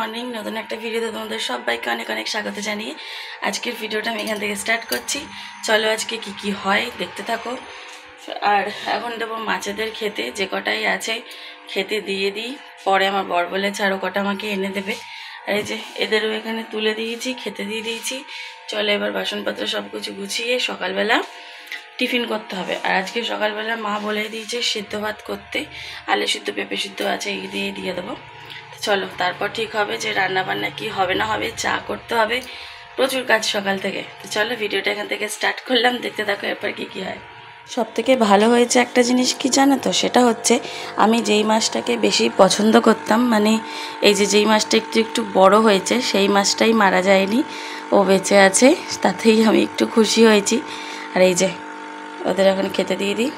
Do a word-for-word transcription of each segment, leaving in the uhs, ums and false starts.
Morning. নতুন একটা ভিডিওতে তোমাদের সবাইকে অনেক অনেক স্বাগত জানিয়ে আজকের ভিডিওটা আমি এখান থেকে স্টার্ট করছি। চলো আজকে কি কি হয় দেখতে থাকো। আর এখন দেবো মাছেদের খেতে, যে কটাই আছে খেতে দিয়ে দিই, পরে আমার বর বলেছে আরও কটা আমাকে এনে দেবে। আর এই যে এদেরও এখানে তুলে দিয়েছি, খেতে দিয়ে দিয়েছি। চলো এবার বাসনপত্র সব কিছু গুছিয়ে সকালবেলা টিফিন করতে হবে। আর আজকে সকালবেলা মা বলে দিয়েছে সিদ্ধ ভাত করতে, আলু সিদ্ধ পেঁপে সিদ্ধ আছে, এই দিয়ে দিয়ে দেবো। চলো তারপর ঠিক হবে যে রান্না বান্না কি হবে না হবে, চা করতে হবে, প্রচুর কাজ সকাল থেকে। তো চলো ভিডিওটা এখান থেকে স্টার্ট করলাম, দেখতে থাকো এরপর কী কী হয়। সব থেকে ভালো হয়েছে একটা জিনিস কি জানো তো, সেটা হচ্ছে আমি যেই মাছটাকে বেশি পছন্দ করতাম, মানে এই যে যেই মাছটা একটু একটু বড় হয়েছে সেই মাছটাই মারা যায়নি, ও বেঁচে আছে, তাতেই আমি একটু খুশি হয়েছি। আর এই যে ওদের এখন খেতে দিয়ে দিই।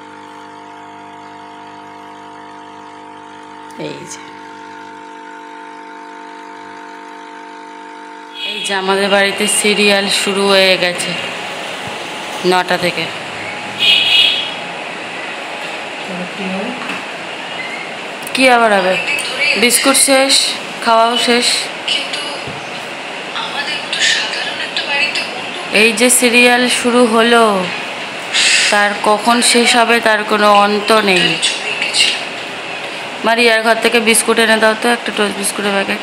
এই যে এই যে আমাদের বাড়িতে সিরিয়াল শুরু হয়ে গেছে নটা থেকে। কি আবার হবে, বিস্কুট শেষ, খাওয়াও শেষ। এই যে সিরিয়াল শুরু হলো, তার কখন শেষ হবে তার কোনো অন্ত নেই। মারিয়ার ঘর থেকে বিস্কুট এনে দাও তো, একটা টোস্ট বিস্কুটের প্যাকেট।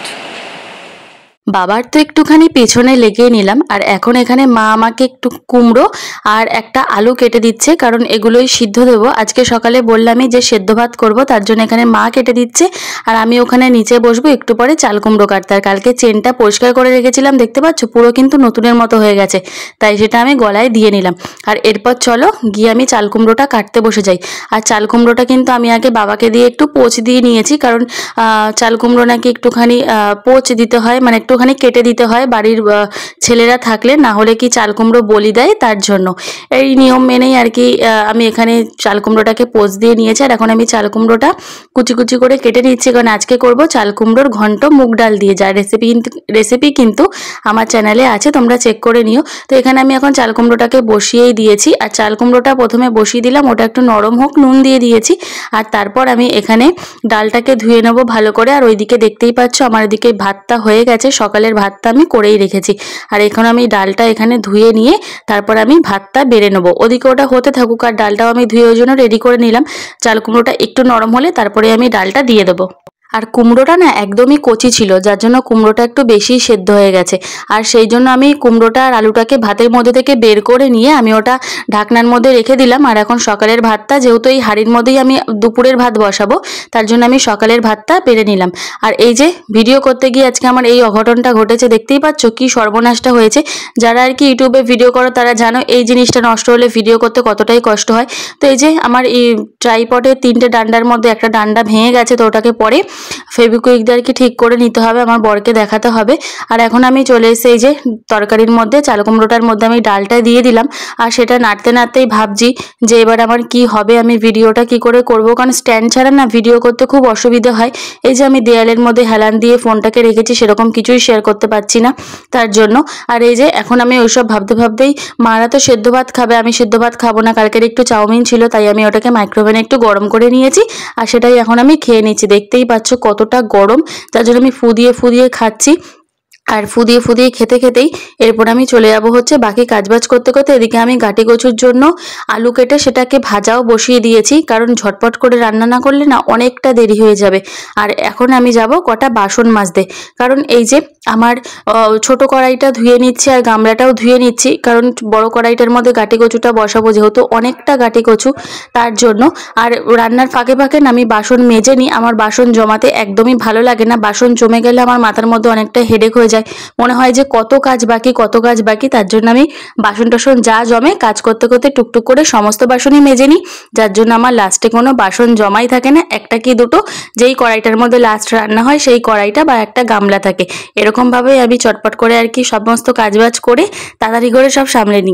বাবার তো একটুখানি পেছনে লেগে নিলাম। আর এখন এখানে মা আমাকে একটু কুমড়ো আর একটা আলু কেটে দিচ্ছে, কারণ এগুলোই সিদ্ধ দেবো। আজকে সকালে বললামই যে সেদ্ধ ভাত করব, তার জন্য এখানে মা কেটে দিচ্ছে আর আমি ওখানে নিচে বসবো একটু পরে চাল কুমড়ো কাটতে। আর কালকে চেনটা পরিষ্কার করে রেখেছিলাম, দেখতে পাচ্ছ পুরো কিন্তু নতুনের মতো হয়ে গেছে, তাই সেটা আমি গলায় দিয়ে নিলাম। আর এরপর চলো গিয়ে আমি চাল কুমড়োটা কাটতে বসে যাই। আর চাল কুমড়োটা কিন্তু আমি আগে বাবাকে দিয়ে একটু পোচ দিয়ে নিয়েছি, কারণ চাল কুমড়ো নাকি একটুখানি পোচ দিতে হয়, মানে একটু ওখানে কেটে দিতে হয় বাড়ির ছেলেরা থাকলে, না হলে কি চাল কুমড়ো বলি দেয়, তার জন্য এই নিয়ম মেনেই আর কি আমি এখানে চাল কুমড়োটাকে পোচ দিয়ে নিয়েছি। আর এখন আমি চাল কুমড়োটা কুচি কুচি করে কেটে নিচ্ছি, কারণ আজকে করব চাল কুমড়োর ঘন্ট মুগ ডাল দিয়ে, যার রেসিপি রেসিপি কিন্তু আমার চ্যানেলে আছে, তোমরা চেক করে নিও। তো এখানে আমি এখন চাল কুমড়োটাকে বসিয়েই দিয়েছি। আর চাল কুমড়োটা প্রথমে বসিয়ে দিলাম, ওটা একটু নরম হোক, নুন দিয়ে দিয়েছি। আর তারপর আমি এখানে ডালটাকে ধুয়ে নেবো ভালো করে। আর ওইদিকে দেখতেই পাচ্ছ আমার এদিকে ভাতটা হয়ে গেছে, সকালের ভাতটা আমি করেই রেখেছি। আর এখন আমি ডালটা এখানে ধুয়ে নিয়ে তারপর আমি ভাতটা বেড়ে নেবো, ওদিকে ওটা হতে থাকুক। আর ডালটাও আমি ধুয়ে ওই জন্য রেডি করে নিলাম। চাল কুমড়োটা একটু নরম হলে তারপরে আমি ডালটা দিয়ে দেবো। আর কুমড়োটা না একদমই কচি ছিল, যার জন্য কুমড়োটা একটু বেশি সেদ্ধ হয়ে গেছে। আর সেই জন্য আমি কুমড়োটা আর আলুটাকে ভাতের মধ্যে থেকে বের করে নিয়ে আমি ওটা ঢাকনার মধ্যে রেখে দিলাম। আর এখন সকালের ভাতটা, যেহেতু এই হাঁড়ির মধ্যেই আমি দুপুরের ভাত বসাবো, তার জন্য আমি সকালের ভাতটা বেড়ে নিলাম। আর এই যে ভিডিও করতে গিয়ে আজকে আমার এই অঘটনটা ঘটেছে, দেখতেই পাচ্ছ কি সর্বনাশটা হয়েছে। যারা আর কি ইউটিউবে ভিডিও করো তারা জানো এই জিনিসটা নষ্ট হলে ভিডিও করতে কতটাই কষ্ট হয়। তো এই যে আমার এই ট্রাইপডের তিনটে ডান্ডার মধ্যে একটা ডান্ডা ভেঙে গেছে, তো ওটাকে পরে ফেভিকুইক দিয়ে আর কি ঠিক করে নিতে হবে, আমার বরকে দেখাতে হবে। আর এখন আমি চলে এসে এই যে তরকারির মধ্যে চাল কুমড়োটার মধ্যে আমি ডালটা দিয়ে দিলাম। আর সেটা নাড়তে নাড়তেই ভাবছি যে এবার আমার কি হবে, আমি ভিডিওটা কি করে করব, কারণ স্ট্যান্ড ছাড়া না ভিডিও করতে খুব অসুবিধা হয়। এই যে আমি দেয়ালের মধ্যে হেলান দিয়ে ফোনটাকে রেখেছি, সেরকম কিছুই শেয়ার করতে পারছি না তার জন্য। আর এই যে এখন আমি ওইসব ভাবতে ভাবতেই, মারা তো সেদ্ধ ভাত খাবে, আমি সেদ্ধ ভাত খাবো না, কালকের একটু চাউমিন ছিল, তাই আমি ওটাকে মাইক্রোওভেনে একটু গরম করে নিয়েছি। আর সেটাই এখন আমি খেয়ে নিচ্ছি, দেখতেই পাচ্ছ কতটা গরম, তার জন্য আমি ফুদিয়ে ফুদিয়ে খাচ্ছি। আর ফুদিয়ে ফুদিয়ে খেতে খেতেই এরপর আমি চলে যাব হচ্ছে বাকি কাজবাজ করতে করতে। এদিকে আমি গাটি কচুর জন্য আলু কেটে সেটাকে ভাজাও বসিয়ে দিয়েছি, কারণ ঝটপট করে রান্না না করলে না অনেকটা দেরি হয়ে যাবে। আর এখন আমি যাব কটা বাসন মাজতে, কারণ এই যে আমার ছোট কড়াইটা ধুয়ে নিচ্ছি আর গামলাটাও ধুয়ে নিচ্ছি, কারণ বড় কড়াইটার মধ্যে গাটি কচুটা বসাবো, যেহেতু অনেকটা গাটি কচু, তার জন্য। আর রান্নার ফাঁকে ফাঁকে না আমি বাসন মেজে নিই, আমার বাসন জমাতে একদমই ভালো লাগে না, বাসন জমে গেলে আমার মাথার মধ্যে অনেকটা হেডেক হয়ে যায়, মনে হয় যে কত কাজ বাকি কত কাজ বাকি। তার জন্য আমি বাসন টাসন যা জমে কাজ করতে করতে টুকটুক করে সমস্ত বাসনই মেজে নিই, যার জন্য আমার লাস্টে কোনো বাসন জমাই থাকে না, একটা কি দুটো যেই কড়াইটার মধ্যে লাস্ট রান্না হয় সেই কড়াইটা বা একটা গামলা থাকে। এরকমভাবেই আমি চটপট করে আর কি সমস্ত কাজবাজ করে তাড়াতাড়ি করে সব সামলে নিই।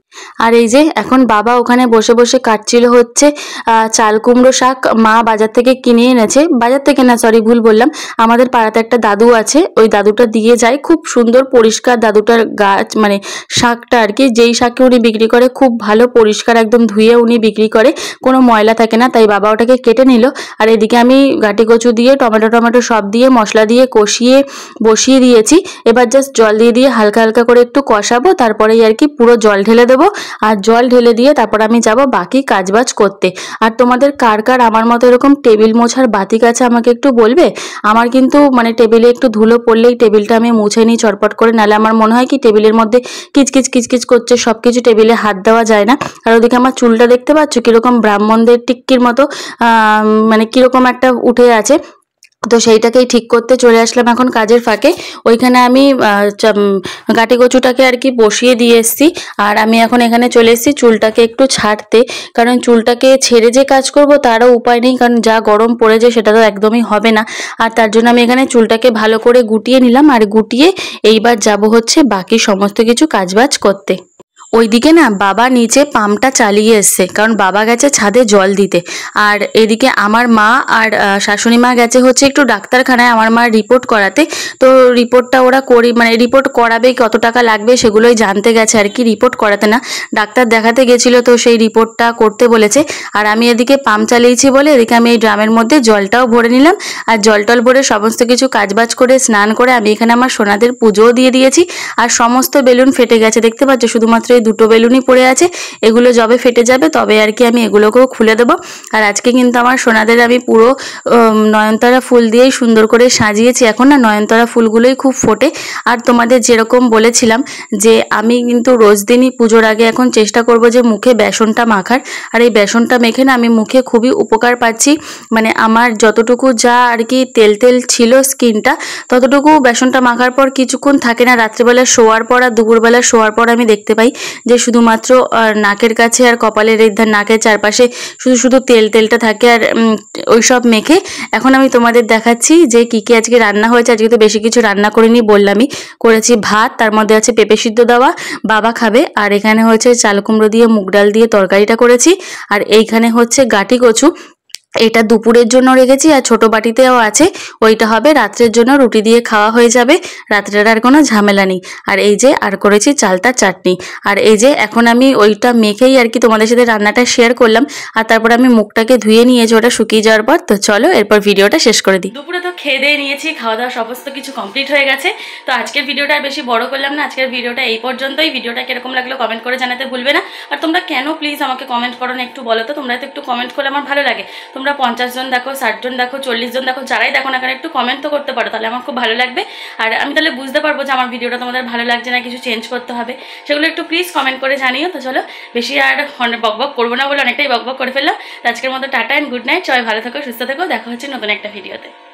আর এই যে এখন বাবা ওখানে বসে বসে কাটছিল হচ্ছে চাল কুমড়ো শাক, মা বাজার থেকে কিনে এনেছে, বাজার থেকে না সরি ভুল বললাম, আমাদের পাড়াতে একটা দাদু আছে, ওই দাদুটা দিয়ে যায়, খুব সুন্দর পরিষ্কার দাদুটার গাছ মানে শাকটা আর কি, যেই শাককে উনি বিক্রি করে খুব ভালো পরিষ্কার একদম ধুয়ে উনি বিক্রি করে, কোনো ময়লা থাকে না, তাই বাবা ওটাকে কেটে নিল। আর এদিকে আমি গাটি কচু দিয়ে টমেটো টমেটো সব দিয়ে মশলা দিয়ে কষিয়ে বসিয়ে দিয়েছি, এবার জাস্ট জল দিয়ে দিয়ে হালকা হালকা করে একটু কষাবো, তারপরেই আর কি পুরো জল ঢেলে দেবো। আর জল ঢেলে দিয়ে তারপর আমি যাব বাকি কাজবাজ করতে। আর তোমাদের কার কার আমার মতো এরকম টেবিল মোছার বাতিক আছে আমাকে একটু বলবে। আমার কিন্তু মানে টেবিলে একটু ধুলো পড়লেই টেবিলটা আমি মুছে নিই চটপট করে, নাহলে আমার মনে হয় কি টেবিলের মধ্যে কিচকিচ কিচকিচ করছে, সব কিছু টেবিলে হাত দেওয়া যায় না। আর ওদিকে আমার চুলটা দেখতে পাচ্ছ কীরকম ব্রাহ্মণদের টিক্কির মতো মানে কীরকম একটা উঠে আছে, তো সেইটাকেই ঠিক করতে চলে আসলাম এখন কাজের ফাঁকে। ওইখানে আমি গাটি কচুটাকে আর কি বসিয়ে দিয়ে এসেছি, আর আমি এখন এখানে চলে এসেছি চুলটাকে একটু ছাড়তে, কারণ চুলটাকে ছেড়ে যে কাজ করব তারও উপায় নেই, কারণ যা গরম পড়েছে সেটা তো একদমই হবে না। আর তার জন্য আমি এখানে চুলটাকে ভালো করে গুটিয়ে নিলাম, আর গুটিয়ে এইবার যাব হচ্ছে বাকি সমস্ত কিছু কাজবাজ করতে। ওইদিকে না বাবা নিচে পাম্পটা চালিয়ে এসছে, কারণ বাবা গেছে ছাদে জল দিতে, আর এদিকে আমার মা আর শাশুড়ি মা গেছে হচ্ছে একটু ডাক্তারখানায় আমার মার রিপোর্ট করাতে। তো রিপোর্টটা ওরা করি মানে রিপোর্ট করাবে, কত টাকা লাগবে সেগুলোই জানতে গেছে আর কি, রিপোর্ট করাতে না, ডাক্তার দেখাতে গেছিলো, তো সেই রিপোর্টটা করতে বলেছে। আর আমি এদিকে পাম্প চালিয়েছি বলে এদিকে আমি এই ড্রামের মধ্যে জলটাও ভরে নিলাম, আর জল টল ভরে সমস্ত কিছু কাজবাজ করে স্নান করে আমি এখানে আমার সোনাদের পুজোও দিয়ে দিয়েছি। আর সমস্ত বেলুন ফেটে গেছে দেখতে পাচ্ছ, শুধুমাত্র দুটো বেলুনই পড়ে আছে, এগুলো যবে ফেটে যাবে তবে আর কি আমি এগুলোকেও খুলে দেবো। আর আজকে কিন্তু আমার সোনাদের আমি পুরো নয়নতারা ফুল দিয়েই সুন্দর করে সাজিয়েছি, এখন না নয়নতারা ফুলগুলোই খুব ফোটে। আর তোমাদের যেরকম বলেছিলাম যে আমি কিন্তু রোজ দিনই পুজোর আগে এখন চেষ্টা করব যে মুখে বেসনটা মাখার, আর এই বেসনটা মেখে না আমি মুখে খুবই উপকার পাচ্ছি, মানে আমার যতটুকু যা আর কি তেল তেল ছিল স্কিনটা, ততটুকু বেসনটা মাখার পর কিছুক্ষণ থাকে না, রাত্রিবেলা শোয়ার পর আর দুপুরবেলা শোয়ার পর আমি দেখতে পাই যে শুধুমাত্র নাকের কাছে আর কপালের এই নাকের চারপাশে শুধু শুধু তেল তেলটা থাকে। আর ওই সব মেখে এখন আমি তোমাদের দেখাচ্ছি যে কী কী আজকে রান্না হয়েছে। আজকে তো বেশি কিছু রান্না করিনি, বললামই করেছি ভাত, তার মধ্যে আছে পেঁপে সিদ্ধ দেওয়া, বাবা খাবে, আর এখানে হচ্ছে চাল কুমড়ো দিয়ে মুগ ডাল দিয়ে তরকারিটা করেছি, আর এইখানে হচ্ছে গাটি কচু, এটা দুপুরের জন্য রেখেছি, আর ছোট বাটিতেও আছে, ওইটা হবে রাত্রের জন্য, রুটি দিয়ে খাওয়া হয়ে যাবে, রাত্রের আর কোনো ঝামেলা নেই। আর এই যে আর করেছি চালতার চাটনি, আর এই যে এখন আমি ওইটা মেখেই আর কি তোমাদের সাথে রান্নাটা শেয়ার করলাম। আর তারপর আমি মুখটাকে ধুয়ে নিয়েছি ওটা শুকিয়ে যাওয়ার পর। তো চলো এরপর ভিডিওটা শেষ করে দিই। দুপুরে তো খেয়ে দিয়ে নিয়েছি, খাওয়া দাওয়া সমস্ত কিছু কমপ্লিট হয়ে গেছে। তো আজকের ভিডিওটা আর বেশি বড় করলাম না, আজকের ভিডিওটা এই পর্যন্তই। ভিডিওটা কিরকম লাগলো কমেন্ট করে জানাতে ভুলবে না। আর তোমরা কেন প্লিজ আমাকে কমেন্ট করো না একটু বলো তো, তোমরা তো একটু কমেন্ট করলে আমার ভালো লাগে। তোমরা পঞ্চাশ জন দেখো, ষাট জন দেখো, চল্লিশ জন দেখো, যারাই দেখো না কেন একটু কমেন্ট তো করতে পারো, তাহলে আমার খুব ভালো লাগবে। আর আমি তাহলে বুঝতে পারবো যে আমার ভিডিওটা তোমাদের ভালো লাগছে না, কিছু চেঞ্জ করতে হবে, সেগুলো একটু প্লিজ কমেন্ট করে জানিও। তো চলো বেশি আর বক বক করবো না বলে অনেকটাই বক বক করে ফেললাম। আজকের মতো টাটা অ্যান্ড গুড নাইট, সবাই ভালো থাকো, সুস্থ থাকো, দেখা হচ্ছে নতুন একটা ভিডিওতে।